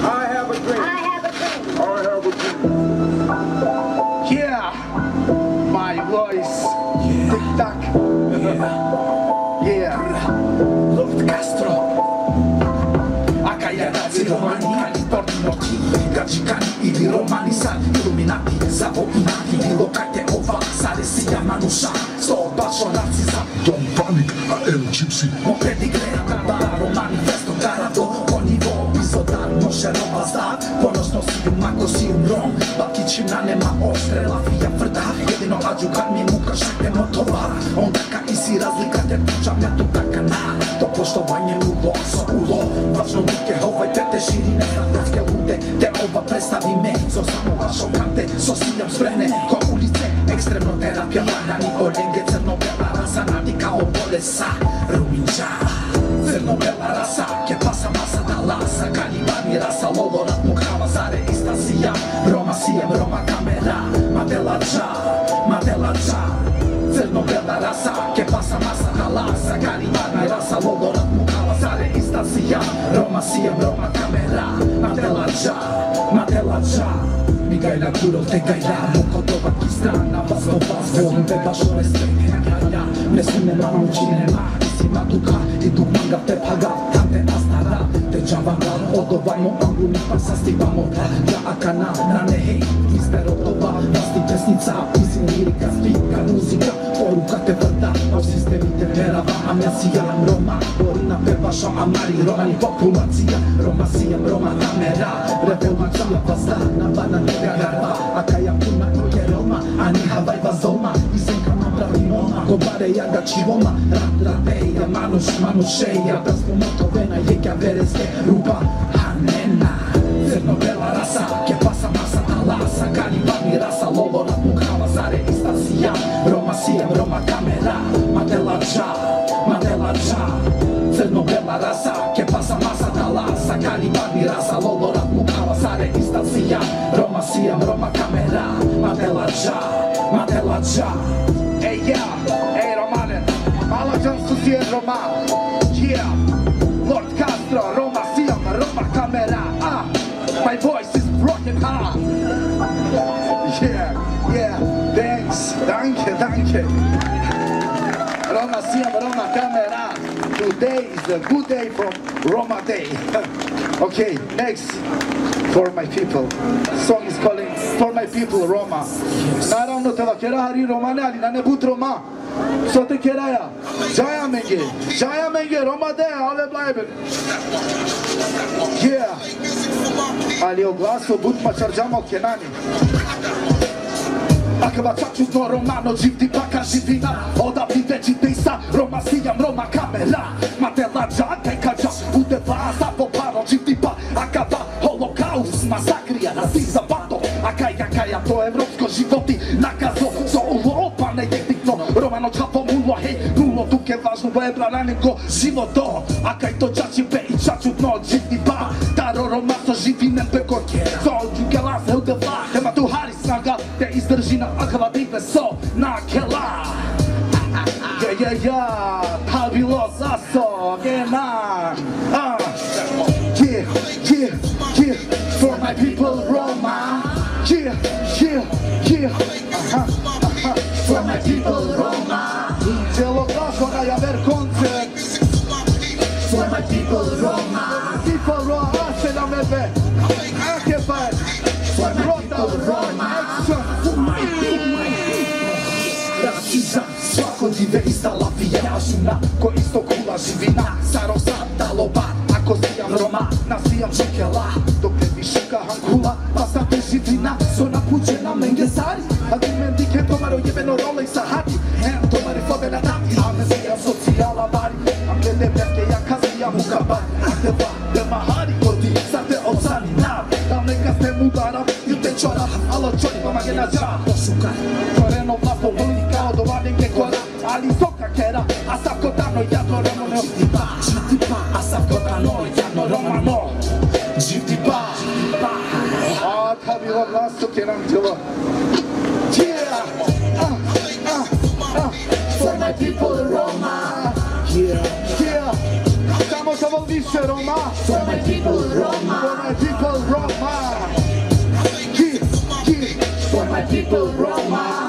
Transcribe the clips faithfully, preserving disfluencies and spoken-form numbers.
I have a dream. I have a dream. I have a dream. Yeah, my voice. Yeah. Tic tac. Yeah. Yeah. Lord Castro. Akaj ragazzi romani, ritorni noti, gacicani, ivi romani sali, illuminati, zapoinati, dilocate ova, sale si chiamano sa, sto bacio nazista. Don't panic, a el gypsy. Mă predigrea cantaro, manifesto carato, onivo, isodar, no se roba zdat, ponos nosim, macosim rom, bachicim na nema ostre, la fia vrda, jedino ađukan mi muka šakte motovar, onda ka isi razlika te pričam ja tu kakana, to poštovanje ulo, so ulo, važno buke, ovaj tete širine, hrvatske lude, te ova predstavi me, so samo vašo kante, so siljam spremne, ko ulice, ekstremno terapija, lagani olenge, crno-bela rasa, nadi kao bolesa, ruminča, crno-bela rasa, ke pasa masa da lasa, kanibani rasa, lolorat muhava, zare ista sijam, Roma sijem, Roma kamera, madela dža, madela dža, crno-bela rasa, ke pasa masa da lasa, kanibani rasa, lolorat muhava, zare ista sijam, Roma sijem, Roma kamera, madela dža, madela dža. Mi gajla kuro te gajla, muko doba ki strana, vas ko vas, volim te baš ove strane, gajla, mresune mama učine ma, isi matuka, i duk manga te paga, tante astara, te džavagal, odovajmo angu, ne pa sastivamo, ja akana, rane hej, mister otoba, vasti pesnica, mislim lirika, spika, muzika, poruka te vrda, o sistemi te verava, am ja sijam Roma, Borina pevaša, amari, romani populacija, Roma sijam, Roma kamera, revolucija, vazda, na banane garba, akaja puna ike Roma, ani havajva zoma, isenka napravi noma, kobare jaga čivoma, rat rateja, manuš, manušeja, da smo motovena, jeka vereske, ruba, hanena, crno-bela rasa, ke pasa masa da lasa, kanibani rasa, lolorat muhava, zare ista sijam, Roma sijem, Roma kamera, madela dža, madela dža, crno-bela rasa, ke pasa masa da lasa, kanibani rasa, lolorat muhava, zare ista sijam, Roma sijem, Roma kamera, madela dža, madela dža. Ej ja, ej romane, malo ćem susjed Roma, yeah, Lord Castro, Roma sijem, Roma kamera, ah, my voice is broken heart. Yeah, yeah, thanks, danke, danke. Roma sijem, Roma kamera. Today is a good day from Roma Day. Okay, next, for my people. Song is calling For My People, Roma. Naravno, tela kerahari romane, ali na ne but Roma. Sote keraja, Jaya menge, Jaya menge, Roma Day, ale bleiben. Yeah. Ali oglaso, but ma čarđamo kenani. Akava čačutno romano, živdi paka živina, odavni veći tejsa, Roma sijam, Roma kamera, matela dža, tekađa, udeva, zapoparo, živdi pa, akava, holokaust, masakrija, rasizam, vato, akaj, akaja, to evropsko životi, nakazo, so ulopa, ne jedikno, romano čapo mulo, hej, nulo, tuke važno, vebra, ranenko, životo, akaj to čačipe i čačutno, živdi pa, taro Roma, so živinem pekor, so džuke las, udeva, tema tu hari snaga, te izdrži na akava dive so nakela. Yeah, yeah, yeah, tabilo zaso, gena. Ah, yeah, yeah, yeah, for my people Roma. Yeah, yeah, yeah, aha, aha, for my people Roma. Cijelo glasno da ja ver koncert. For my people Roma. People Roma, se nam nebe. Ake pa for my people Roma. Rasizam, svako dive ista lafija, žuna, ko isto kula živina, staro sada loba, ako sijam Roma, nasijam čekela, dok ne više kahan kula, pa state živina, so napućena menge sari, a ti mendike tomaro jebeno role i sahati, en tomari fode na tati, a me sijam socijala bari, a me debljaske ja kazijam u kabari, a te va, te mahari kodi, sate osani nav, da neka ste mudara, ju te čora, alo čori, pa mage na dža, pošukaj, koreno vlapo vlni kao do vadenke kora, ali soka kera, a savko dano jadno romano, živdi pa, živdi pa, a savko dano jadno romano, živdi pa, a ta bilo glaso keram tilo, yeah, ah, ah, ah, for my people Roma, yeah, yeah, samo za vol više Roma, for my people Roma, for my people people Roma.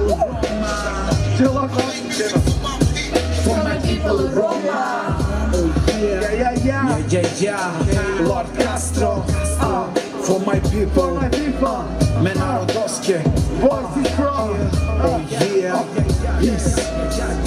For my people Roma. Oh yeah, yeah, yeah, yeah, yeah, yeah. Lord Castro. Uh, for my people, my people. Men narodowskie. Voices from. Oh yeah, peace.